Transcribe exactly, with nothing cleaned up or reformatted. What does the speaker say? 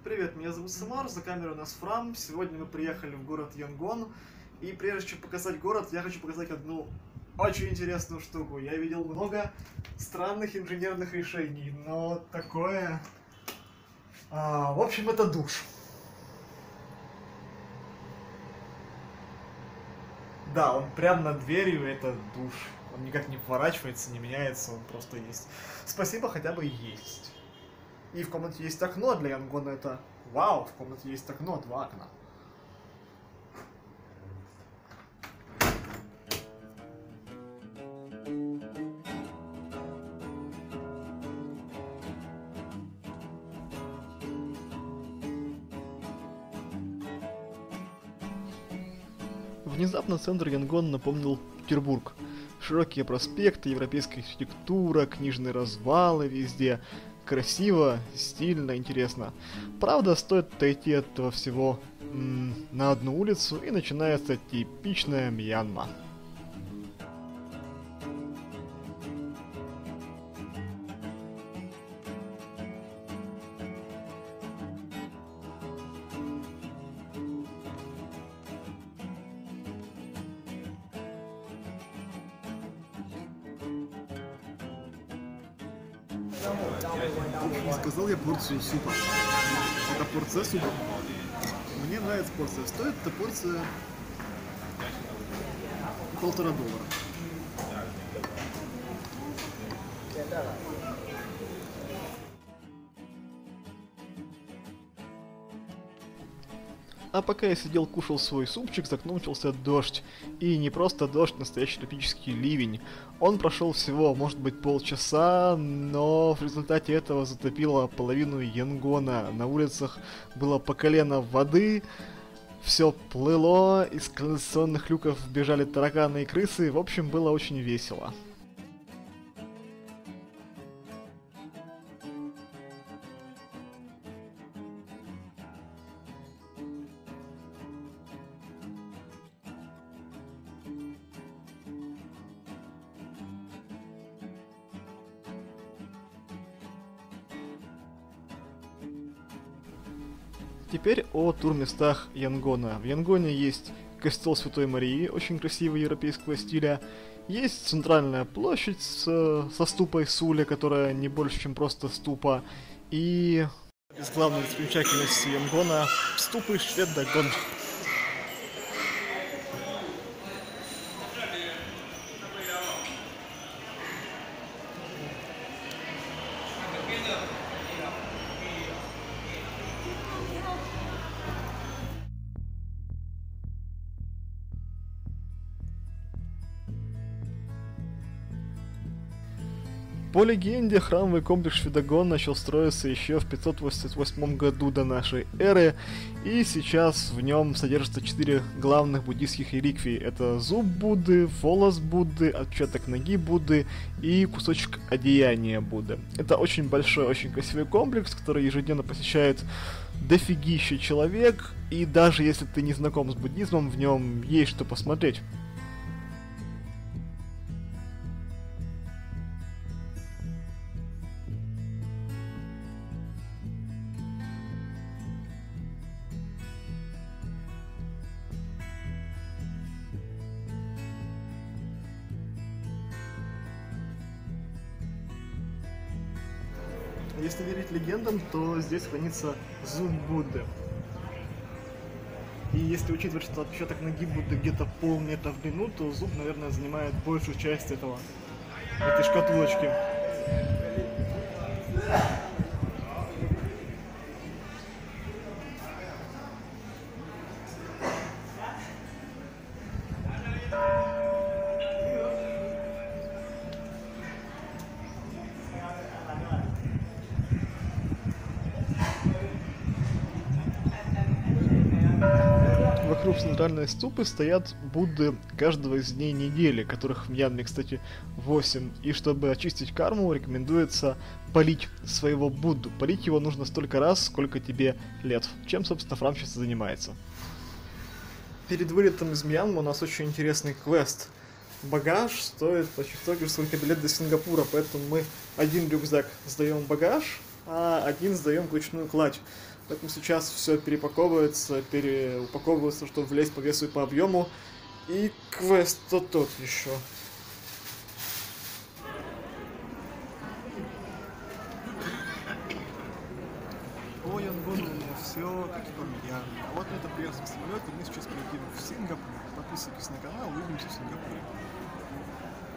Привет, меня зовут Самар, за камерой у нас Фрам. Сегодня мы приехали в город Янгон. И прежде чем показать город, я хочу показать одну очень интересную штуку. Я видел много странных инженерных решений, но такое... А, в общем, это душ. Да, он прямо над дверью, это душ. Он никак не поворачивается, не меняется, он просто есть. Спасибо, хотя бы есть. И в комнате есть окно, для Янгона это вау, в комнате есть окно, два окна. Внезапно центр Янгона напомнил Петербург. Широкие проспекты, европейская архитектура, книжные развалы везде. Красиво, стильно, интересно. Правда, стоит отойти от этого всего м- на одну улицу, и начинается типичная Мьянма. Сказал я порцию супа. Это порция супа. Мне нравится порция. Стоит эта порция полтора доллара. А пока я сидел, кушал свой супчик, за окном начался дождь. И не просто дождь, настоящий тропический ливень. Он прошел всего, может быть, полчаса, но в результате этого затопило половину Янгона. На улицах было по колено воды, все плыло, из канализационных люков бежали тараканы и крысы. В общем, было очень весело. Теперь о турместах Янгона. В Янгоне есть костел Святой Марии, очень красивого европейского стиля. Есть центральная площадь с, со ступой Суля, которая не больше, чем просто ступа. И из главной достопримечательности Янгона ступы Швед-Дагон. По легенде, храмовый комплекс Швед-Дагон начал строиться еще в пятьсот восемьдесят восьмом году до нашей эры, и сейчас в нем содержатся четыре главных буддийских реликвии. Это зуб Будды, волос Будды, отпечаток ноги Будды и кусочек одеяния Будды. Это очень большой, очень красивый комплекс, который ежедневно посещает дофигища человек, и даже если ты не знаком с буддизмом, в нем есть что посмотреть. Если верить легендам, то здесь хранится зуб Будды. И если учитывать, что отпечаток ноги Будды где-то полметра в длину, то зуб, наверное, занимает большую часть этого, этой шкатулочки. Вокруг центральной ступы стоят Будды каждого из дней недели, которых в Мьянме, кстати, восемь. И чтобы очистить карму, рекомендуется полить своего Будду. Полить его нужно столько раз, сколько тебе лет. Чем, собственно, Фрам сейчас и занимается. Перед вылетом из Мьянмы у нас очень интересный квест. Багаж стоит почти столько же, сколько билет до Сингапура, поэтому мы один рюкзак сдаем в багаж, а один сдаем в ручную кладь. Поэтому сейчас все перепаковывается, переупаковывается, чтобы влезть по весу и по объему. И квест-то тот еще. По Янгону у меня все как и по миллиарду. А вот это приятный самолет, и мы сейчас полетим в Сингапур. Подписывайтесь на канал, увидимся в Сингапуре.